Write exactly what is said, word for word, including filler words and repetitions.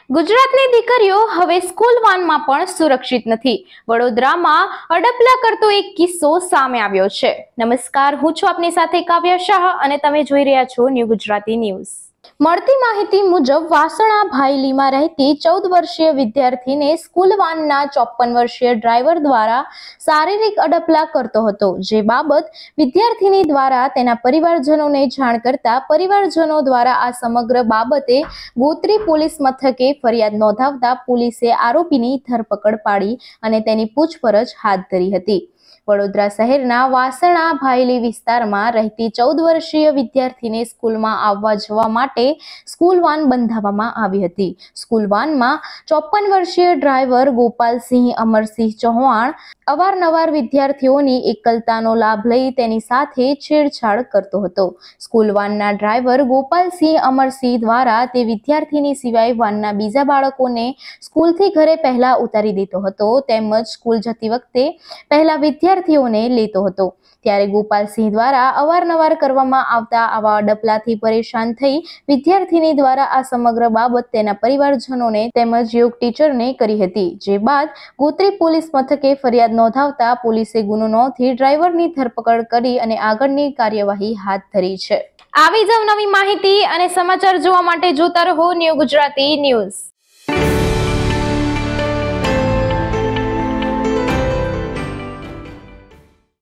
ગુજરાતની દીકરીઓ હવે સ્કૂલ વાનમાં પણ સુરક્ષિત નથી. વડોદરામાં અડપલા કરતો એક કિસ્સો સામે આવ્યો છે. નમસ્કાર, હું છું આપની સાથે કાવ્યા શાહ અને તમે જોઈ રહ્યા છો ન્યૂ ગુજરાતી ન્યૂઝ. મળતી માહિતી મુજબ વાસણા ભાયલીમાં રહેતી ચૌદ વર્ષીય વિદ્યાર્થીને સ્કૂલ વાનના ચોપન વર્ષીય ડ્રાઈવર દ્વારા શારીરિક અડપલા કરતો હતો, જે બાબત વિદ્યાર્થીની દ્વારા તેના પરિવારજનોને જાણ કરતા પરિવારજનો દ્વારા આ સમગ્ર બાબતે ગોત્રી પોલીસ મથકે ફરિયાદ નોંધાવતા પોલીસે આરોપીની ધરપકડ પાડી અને તેની પૂછપરછ હાથ ધરી હતી. વડોદરા શહેરના વાસણા ભાયલી વિસ્તારમાં રહેતી ચૌદ વર્ષીય વિદ્યાર્થીને સ્કૂલમાં આવવા જવા માટે સ્કૂલ વાન બંધાવવામાં આવી હતી. સ્કૂલ વાનમાં ચોપન વર્ષીય ડ્રાઈવર ગોપાલસિંહ અમરસિંહ ચૌહાણ અવારનવાર વિદ્યાર્થીઓની એકલતાનો લાભ લઈ તેની સાથે છેડછાડ કરતો હતો. સ્કૂલ વાનના ડ્રાઈવર ગોપાલસિંહ અમરસિંહ દ્વારા તે વિદ્યાર્થીની સિવાય વાનના બીજા બાળકોને સ્કૂલથી ઘરે પહેલા ઉતારી દેતો હતો, તેમજ સ્કૂલ જતી વખતે પહેલા વિદ્યાર્થીઓને લેતો હતો. ત્યારે ગોપાલસિંહ દ્વારા અવારનવાર કરવામાં આવતા આવા અડપલાથી પરેશાન થઈ વિદ્યાર્થીની દ્વારા આ સમગ્ર બાબત તેના પરિવારજનોને તેમજ યોગ ટીચરને કરી હતી, જે બાદ ગોત્રી પોલીસ મથકે ફરિયાદ નોંધાવતા પોલીસે ગુનો નોંધી ડ્રાઈવરની ધરપકડ કરી અને આગળની કાર્યવાહી હાથ ધરી છે. આવી જ નવી માહિતી અને સમાચાર જોવા માટે જોતા રહો ન્યૂ ગુજરાતી ન્યૂઝ.